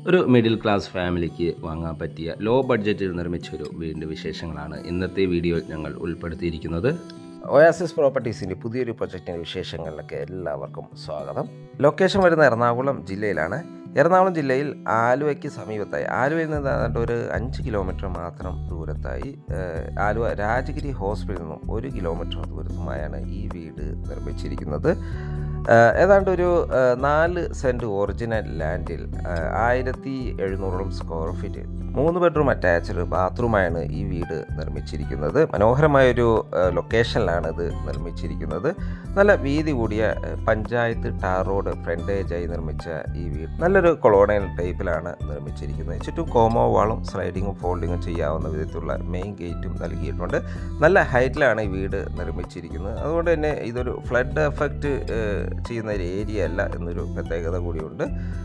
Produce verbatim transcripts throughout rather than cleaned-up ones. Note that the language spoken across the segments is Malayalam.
ഒരു മിഡിൽ ക്ലാസ് ഫാമിലിക്ക് വാങ്ങാൻ പറ്റിയ ലോ ബഡ്ജറ്റിൽ നിർമ്മിച്ചൊരു വീടിൻ്റെ വിശേഷങ്ങളാണ് ഇന്നത്തെ വീഡിയോയിൽ ഞങ്ങൾ ഉൾപ്പെടുത്തിയിരിക്കുന്നത്. ഒയാസിസ് പ്രോപ്പർട്ടീസിൻ്റെ പുതിയൊരു പ്രൊജക്റ്റിൻ്റെ വിശേഷങ്ങളിലൊക്കെ എല്ലാവർക്കും സ്വാഗതം. ലൊക്കേഷൻ വരുന്ന എറണാകുളം ജില്ലയിലാണ്. എറണാകുളം ജില്ലയിൽ ആലുവയ്ക്ക് സമീപത്തായി, ആലുവയിൽ നിന്ന് ഏതാണ്ട് ഒരു അഞ്ച് കിലോമീറ്റർ മാത്രം ദൂരത്തായി, ആലുവ രാജഗിരി ഹോസ്പിറ്റലിൽ നിന്നും ഒരു കിലോമീറ്റർ ദൂരത്തുമായാണ് ഈ വീട് നിർമ്മിച്ചിരിക്കുന്നത്. ഏതാണ്ട് ഒരു നാല് സെൻറ്റ് ഒറിജിനൽ ലാൻഡിൽ ആയിരത്തി എഴുന്നൂറോളം സ്ക്വയർ ഫീറ്റ് മൂന്ന് ബെഡ്റൂം അറ്റാച്ച്ഡ് ബാത്റൂമായാണ് ഈ വീട് നിർമ്മിച്ചിരിക്കുന്നത്. മനോഹരമായൊരു ലൊക്കേഷനിലാണ് ഇത് നിർമ്മിച്ചിരിക്കുന്നത്. നല്ല വീതി കൂടിയ പഞ്ചായത്ത് ടാർ റോഡ് ഫ്രണ്ടേജായി നിർമ്മിച്ച ഈ വീട് നല്ലൊരു കൊളോണിയൽ ടൈപ്പിലാണ് നിർമ്മിച്ചിരിക്കുന്നത്. ചുറ്റും കോമോ വാളും സ്ലൈഡിങ്ങും ഫോൾഡിങ്ങും ചെയ്യാവുന്ന വിധത്തിലുള്ള മെയിൻ ഗേറ്റും നൽകിയിട്ടുണ്ട്. നല്ല ഹൈറ്റിലാണ് ഈ വീട് നിർമ്മിച്ചിരിക്കുന്നത്. അതുകൊണ്ട് തന്നെ ഇതൊരു ഫ്ലഡ് എഫക്റ്റ് ചെയ്യുന്ന ഒരു ഏരിയ അല്ല എന്നൊരു പ്രത്യേകത കൂടിയുണ്ട്.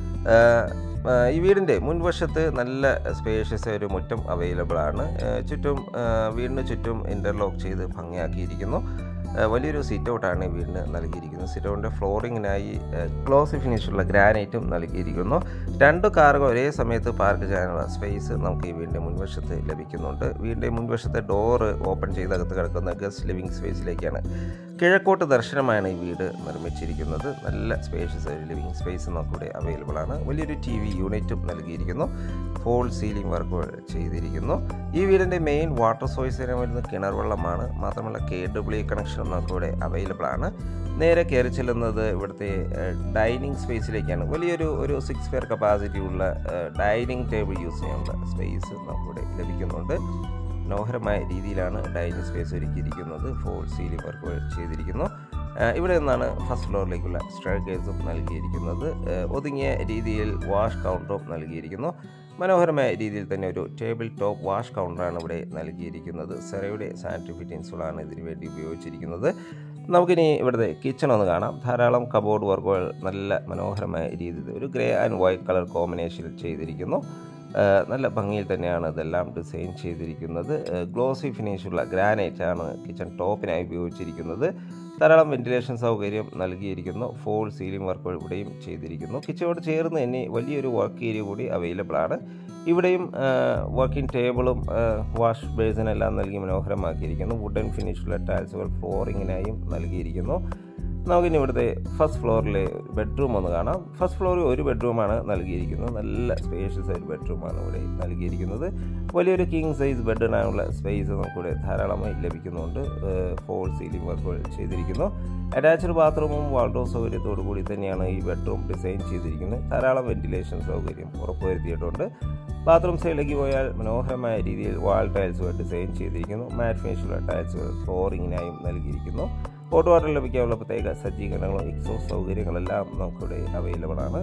ഈ വീടിൻ്റെ മുൻവശത്ത് നല്ല സ്പേഷ്യസ് ഒരു മുറ്റം അവൈലബിൾ ആണ്. ചുറ്റും വീടിന് ചുറ്റും ഇൻ്റർലോക്ക് ചെയ്ത് ഭംഗിയാക്കിയിരിക്കുന്നു. വലിയൊരു സിറ്റ് ഔട്ടാണ് ഈ വീടിന് നൽകിയിരിക്കുന്നത്. സിറ്റ് ഔട്ടിൻ്റെ ഫ്ലോറിങ്ങിനായി ഗ്ലോസി ഫിനിഷുള്ള ഗ്രാനൈറ്റും നൽകിയിരിക്കുന്നു. രണ്ട് കാറുകൾ ഒരേ സമയത്ത് പാർക്ക് ചെയ്യാനുള്ള സ്പേസ് നമുക്ക് ഈ വീടിൻ്റെ മുൻവശത്ത് ലഭിക്കുന്നുണ്ട്. വീടിൻ്റെ മുൻവശത്തെ ഡോറ് ഓപ്പൺ ചെയ്തകത്ത് കിടക്കുന്ന ഗസ്റ്റ് ലിവിങ് സ്പേസിലേക്കാണ്. കിഴക്കോട്ട് ദർശനമാണ് ഈ വീട് നിർമ്മിച്ചിരിക്കുന്നത്. നല്ല സ്പേഷ്യസ് ഒരു ലിവിങ് സ്പേസ് നമുക്കിവിടെ അവൈലബിൾ ആണ്. വലിയൊരു ടി വി യൂണിറ്റും നൽകിയിരിക്കുന്നു. ഫോൾ സീലിംഗ് വർക്കുകൾ ചെയ്തിരിക്കുന്നു. ഈ വീടിൻ്റെ മെയിൻ വാട്ടർ സോഴ്സ് വരുന്നത് കിണർ വെള്ളമാണ്. മാത്രമല്ല കെ ഡബ്ല്യു കണക്ഷൻ നമുക്കിവിടെ അവൈലബിൾ ആണ്. നേരെ കയറി ചെല്ലുന്നത് ഇവിടുത്തെ ഡൈനിങ് സ്പേസിലേക്കാണ്. വലിയൊരു ഒരു സിക്സ് പെയർ കപ്പാസിറ്റി ഉള്ള ഡൈനിങ് ടേബിൾ യൂസ് ചെയ്യാനുള്ള സ്പേസ് നമുക്കിവിടെ ലഭിക്കുന്നുണ്ട്. മനോഹരമായ രീതിയിലാണ് ഡൈനിങ് സ്പേസ് ഒരുക്കിയിരിക്കുന്നത്. ഫോൾ സീലിംഗ് വർക്കുകൾ ചെയ്തിരിക്കുന്നു. ഇവിടെ നിന്നാണ് ഫസ്റ്റ് ഫ്ലോറിലേക്കുള്ള സ്റ്റെയർകേസും നൽകിയിരിക്കുന്നത്. ഒതുങ്ങിയ രീതിയിൽ വാഷ് കൗണ്ടറും നൽകിയിരിക്കുന്നു. മനോഹരമായ രീതിയിൽ തന്നെ ഒരു ടേബിൾ ടോപ്പ് വാഷ് കൗണ്ടറാണ് ഇവിടെ നൽകിയിരിക്കുന്നത്. സെറയുടെ സാനിറ്ററി ഫിറ്റിംഗ്സുകളാണ് ഇതിനു വേണ്ടി ഉപയോഗിച്ചിരിക്കുന്നത്. നമുക്കിനി ഇവിടുത്തെ കിച്ചൺ ഒന്ന് കാണാം. ധാരാളം കബോർഡ് വർക്കുകൾ നല്ല മനോഹരമായ രീതിയിൽ ഒരു ഗ്രേ ആൻഡ് വൈറ്റ് കളർ കോമ്പിനേഷനിൽ ചെയ്തിരിക്കുന്നു. നല്ല ഭംഗിയിൽ തന്നെയാണ് ഇതെല്ലാം ഡിസൈൻ ചെയ്തിരിക്കുന്നത്. ഗ്ലോസി ഫിനിഷുള്ള ഗ്രാനൈറ്റ് ആണ് കിച്ചൺ ടോപ്പിനായി ഉപയോഗിച്ചിരിക്കുന്നത്. ധാരാളം വെന്റിലേഷൻ സൗകര്യം നൽകിയിരിക്കുന്നു. ഫോൾ സീലിംഗ് വർക്കുകൾ ഇവിടെയും ചെയ്തിരിക്കുന്നു. കിച്ചണോട് ചേർന്ന് തന്നെ വലിയൊരു വർക്ക് ഏരിയ കൂടി അവൈലബിൾ ആണ്. ഇവിടെയും വർക്കിംഗ് ടേബിളും വാഷ് ബേസിനെല്ലാം നൽകി മനോഹരമാക്കിയിരിക്കുന്നു. വുഡൻ ഫിനിഷുള്ള ടൈൽസുകൾ ഫ്ലോറിങ്ങിനായും നൽകിയിരിക്കുന്നു. നമുക്കിനി ഇവിടുത്തെ ഫസ്റ്റ് ഫ്ലോറിലെ ബെഡ്റൂം ഒന്ന് കാണാം. ഫസ്റ്റ് ഫ്ലോറിൽ ഒരു ബെഡ്റൂമാണ് നൽകിയിരിക്കുന്നത്. നല്ല സ്പേഷ്യസ് ഒരു ബെഡ്റൂമാണ് ഇവിടെ നൽകിയിരിക്കുന്നത്. വലിയൊരു കിങ് സൈസ് ബെഡിനാനുള്ള സ്പേസ് നമുക്കിവിടെ ധാരാളമായി ലഭിക്കുന്നുണ്ട്. ഫോൾ സീലിംഗ് വർക്കുകൾ ചെയ്തിരിക്കുന്നു. അറ്റാച്ച്ഡ് ബാത്റൂമും വാൾഡ്രോബ് സൗകര്യത്തോടു കൂടി തന്നെയാണ് ഈ ബെഡ്റൂം ഡിസൈൻ ചെയ്തിരിക്കുന്നത്. ധാരാളം വെന്റിലേഷൻ സൗകര്യം ഉറപ്പുവരുത്തിയിട്ടുണ്ട്. ബാത്റൂം സൈഡിലേക്ക് പോയാൽ മനോഹരമായ രീതിയിൽ വാൾ ടൈൽസുകൾ ഡിസൈൻ ചെയ്തിരിക്കുന്നു. മാറ്റ് ഫിനിഷുള്ള ടൈൽസുകൾ ഫ്ലോറിങ്ങിനായും നൽകിയിരിക്കുന്നു. ഹോട്ട് വാട്ടർ ലഭിക്കാനുള്ള പ്രത്യേക സജ്ജീകരണങ്ങളും എക്സോസ്റ്റ് സൗകര്യങ്ങളെല്ലാം നമുക്കിവിടെ അവൈലബിൾ ആണ്.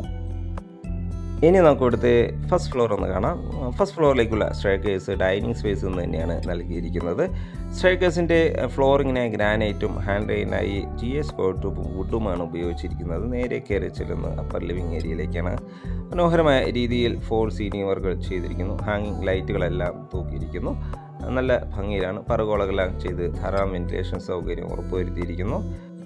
ഇനി നമുക്ക് ഇവിടുത്തെ ഫസ്റ്റ് ഫ്ലോർ ഒന്ന് കാണാം. ഫസ്റ്റ് ഫ്ലോറിലേക്കുള്ള സ്റ്റെയർകേസ് ഡൈനിങ് സ്പേസ് എന്ന് തന്നെയാണ് നൽകിയിരിക്കുന്നത്. സ്റ്റെയർകേസിൻ്റെ ഫ്ലോറിങ്ങിനായി ഗ്രാനൈറ്റും ഹാൻഡ് റെയിനായി ജി എസ് കോട്ടും വുഡുമാണ് ഉപയോഗിച്ചിരിക്കുന്നത്. നേരെ കയറി ചെല്ലുന്ന അപ്പർ ലിവിങ് ഏരിയയിലേക്കാണ്. മനോഹരമായ രീതിയിൽ ഫോൾ സീലിംഗ് വർക്കുകൾ ചെയ്തിരിക്കുന്നു. ഹാങ്ങിങ് ലൈറ്റുകളെല്ലാം തൂക്കിയിരിക്കുന്നു. നല്ല ഭംഗിയിലാണ് പറുകോളകളെല്ലാം ചെയ്ത് ധാരാളം വെന്റിലേഷൻ സൗകര്യം ഉറപ്പുവരുത്തിയിരിക്കുന്നു.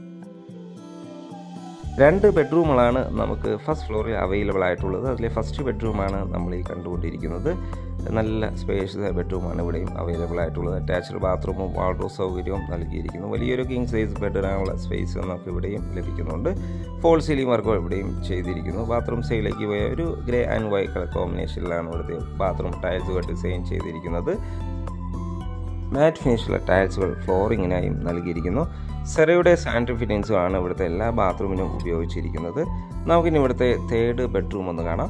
രണ്ട് ബെഡ്റൂമുകളാണ് നമുക്ക് ഫസ്റ്റ് ഫ്ലോറിൽ അവൈലബിൾ ആയിട്ടുള്ളത്. അതിലെ ഫസ്റ്റ് ബെഡ്റൂമാണ് നമ്മൾ ഈ കണ്ടുകൊണ്ടിരിക്കുന്നത്. നല്ല സ്പേഷ്യസ് ബെഡ്റൂമാണ് ഇവിടെയും അവൈലബിൾ ആയിട്ടുള്ളത്. അറ്റാച്ച്ഡ് ബാത്റൂമും വാൾഡ്രോബ് സൗകര്യവും നൽകിയിരിക്കുന്നു. വലിയൊരു കിങ് സൈസ് ബെഡിനാനുള്ള സ്പേസ് നമുക്ക് ഇവിടെയും ലഭിക്കുന്നുണ്ട്. ഫോൾ സീലിംഗ് വർക്കുകൾ ഇവിടെയും ചെയ്തിരിക്കുന്നു. ബാത്റൂം സൈഡിലേക്ക് പോയ ഒരു ഗ്രേ ആൻഡ് വൈറ്റ് കളർ കോമ്പിനേഷനിലാണ് ഇവിടുത്തെ ബാത്റൂം ടൈൽസുകൾ ഡിസൈൻ ചെയ്തിരിക്കുന്നത്. മാറ്റ് ഫിനിഷുള്ള ടൈൽസുകൾ ഫ്ലോറിങ്ങിനായും നൽകിയിരിക്കുന്നു. സെറയുടെ സാനിറ്ററി ഫിറ്റിംഗ്സുമാണ് ഇവിടുത്തെ എല്ലാ ബാത്റൂമിനും ഉപയോഗിച്ചിരിക്കുന്നത്. നമുക്കിനി ഇവിടുത്തെ തേർഡ് ബെഡ്റൂം ഒന്ന് കാണാം.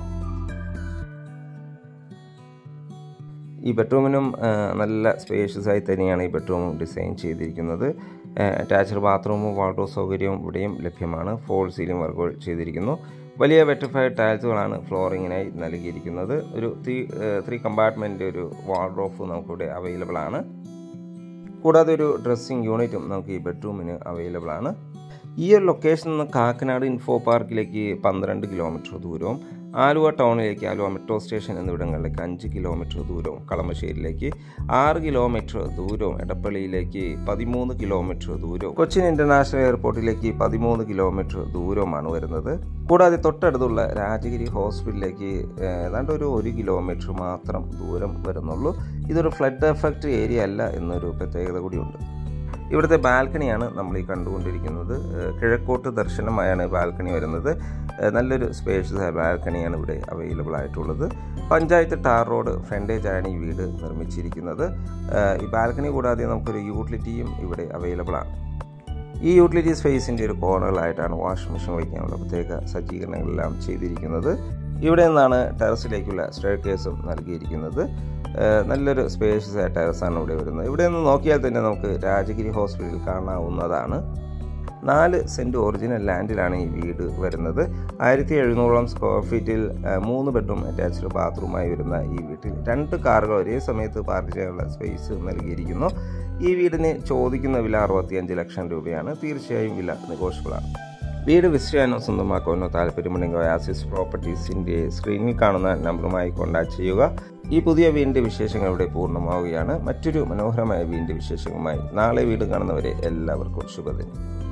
ഈ ബെഡ്റൂമിനും നല്ല സ്പേഷ്യസ് ആയി തന്നെയാണ് ഈ ബെഡ്റൂമും ഡിസൈൻ ചെയ്തിരിക്കുന്നത്. അറ്റാച്ച്ഡ് ബാത്റൂമും വാൾഡ്രോബ് സൗകര്യവും ഇവിടെയും ലഭ്യമാണ്. ഫോൾ സീലിംഗ് വർക്കുകൾ ചെയ്തിരിക്കുന്നു. വലിയ വെട്രിഫൈഡ് ടൈൽസുകളാണ് ഫ്ലോറിങ്ങിനായി നൽകിയിരിക്കുന്നത്. ഒരു ത്രീ ത്രീ കമ്പാർട്ട്മെൻറ്റ് ഒരു വാർഡ്രോബ് നമുക്കിവിടെ അവൈലബിൾ ആണ്. കൂടാതെ ഒരു ഡ്രസ്സിംഗ് യൂണിറ്റും നമുക്ക് ഈ ബെഡ്റൂമിന് അവൈലബിൾ ആണ്. ഈ ഒരു ലൊക്കേഷനിൽ നിന്ന് കാക്കനാട് ഇൻഫോ പാർക്കിലേക്ക് പന്ത്രണ്ട് കിലോമീറ്റർ ദൂരവും ആലുവ ടൗണിലേക്ക് ആലുവ മെട്രോ സ്റ്റേഷൻ എന്നിവിടങ്ങളിലേക്ക് അഞ്ച് കിലോമീറ്റർ ദൂരവും കളമശ്ശേരിയിലേക്ക് ആറ് കിലോമീറ്റർ ദൂരവും എടപ്പള്ളിയിലേക്ക് പതിമൂന്ന് കിലോമീറ്റർ ദൂരവും കൊച്ചിൻ ഇൻ്റർനാഷണൽ എയർപോർട്ടിലേക്ക് പതിമൂന്ന് കിലോമീറ്റർ ദൂരവുമാണ് വരുന്നത്. കൂടാതെ തൊട്ടടുത്തുള്ള രാജഗിരി ഹോസ്പിറ്റലിലേക്ക് ഏതാണ്ട് ഒരു ഒരു കിലോമീറ്റർ മാത്രം ദൂരം വരുന്നുള്ളൂ. ഇതൊരു ഫ്ലഡ് എഫക്റ്റ് ഏരിയ അല്ല എന്നൊരു പ്രത്യേകത കൂടിയുണ്ട്. ഇവിടുത്തെ ബാൽക്കണിയാണ് നമ്മൾ ഈ കണ്ടുകൊണ്ടിരിക്കുന്നത്. കിഴക്കോട്ട് ദർശനമായാണ് ബാൽക്കണി വരുന്നത്. നല്ലൊരു സ്പേഷ്യസ് ബാൽക്കണിയാണ് ഇവിടെ അവൈലബിൾ ആയിട്ടുള്ളത്. പഞ്ചായത്ത് ടാർ റോഡ് ഫ്രണ്ടേജാണ് ഈ വീട് നിർമ്മിച്ചിരിക്കുന്നത്. ഈ ബാൽക്കണി കൂടാതെ നമുക്കൊരു യൂട്ടിലിറ്റിയും ഇവിടെ അവൈലബിൾ ആണ്. ഈ യൂട്ടിലിറ്റി സ്പേസിൻ്റെ ഒരു കോർണറിലായിട്ടാണ് വാഷ് മെഷീൻ വയ്ക്കാനുള്ള പ്രത്യേക സജ്ജീകരണങ്ങളെല്ലാം ചെയ്തിരിക്കുന്നത്. ഇവിടെ നിന്നാണ് ടെറസിലേക്കുള്ള സ്റ്റെയർകേസും നൽകിയിരിക്കുന്നത്. നല്ലൊരു സ്പേഷ്യസ് ആയ ടെറസാണ് ഇവിടെ വരുന്നത്. ഇവിടെ നിന്ന് നോക്കിയാൽ തന്നെ നമുക്ക് രാജഗിരി ഹോസ്പിറ്റൽ കാണാവുന്നതാണ്. നാല് സെൻറ്റ് ഒറിജിനൽ ലാൻഡിലാണ് ഈ വീട് വരുന്നത്. ആയിരത്തി എഴുന്നൂറോളം സ്ക്വയർ ഫീറ്റിൽ മൂന്ന് ബെഡ്റൂം അറ്റാച്ച്ഡ് ബാത്റൂമായി വരുന്ന ഈ വീട്ടിൽ രണ്ട് കാറുകൾ ഒരേ സമയത്ത് പാർക്ക് ചെയ്യാനുള്ള സ്പേസ് നൽകിയിരിക്കുന്നു. ഈ വീടിന് ചോദിക്കുന്ന വില അറുപത്തിയഞ്ച് ലക്ഷം രൂപയാണ്. തീർച്ചയായും വില നെഗോഷ്യബിളാണ്. വീട് വിസിറ്റ് ചെയ്യാനോ സ്വന്തമാക്കാനോ താല്പര്യമുണ്ടെങ്കിൽ ആസിസ് പ്രോപ്പർട്ടീസിൻ്റെ സ്ക്രീനിൽ കാണുന്ന നമ്പറുമായി കോൺടാക്ട് ചെയ്യുക. ഈ പുതിയ വീടിൻ്റെ വിശേഷങ്ങൾ ഇവിടെ പൂർണ്ണമാവുകയാണ്. മറ്റൊരു മനോഹരമായ വീടിൻ്റെ വിശേഷങ്ങളുമായി നാളെ വീട് കാണുന്നവരെ എല്ലാവർക്കും ശുഭദിനം.